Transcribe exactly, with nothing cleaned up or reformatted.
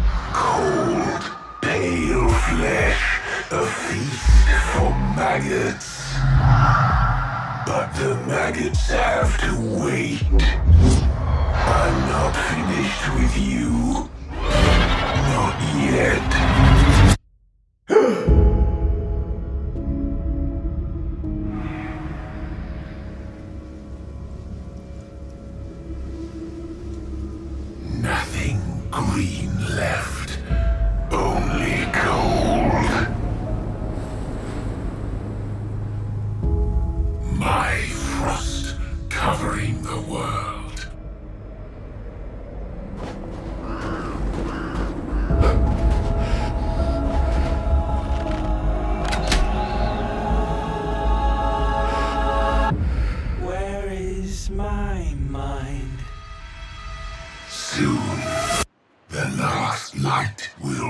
Cold, pale flesh, a feast for maggots. But the maggots have to wait. I'm not finished with you. Not yet. Nothing green left. Only gold. My frost covering the world. Where is my mind? Soon, the last light will